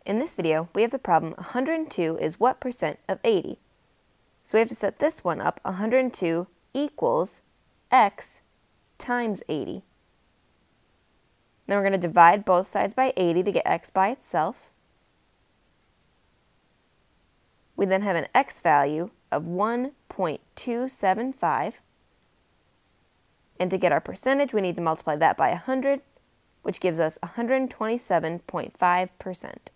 In this video, we have the problem 102 is what percent of 80? So we have to set this one up, 102 equals x times 80. Then we're going to divide both sides by 80 to get x by itself. We then have an x value of 1.275. And to get our percentage, we need to multiply that by 100, which gives us 127.5%.